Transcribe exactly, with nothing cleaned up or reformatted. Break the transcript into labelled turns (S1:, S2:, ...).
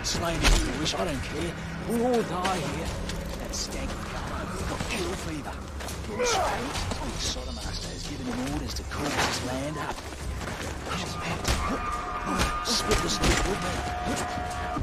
S1: slain is foolish, I don't care. We'll all die here. That skank will come home. He's got kill fever. This big sodomaster has given him orders to call his land up. Split the stick with me.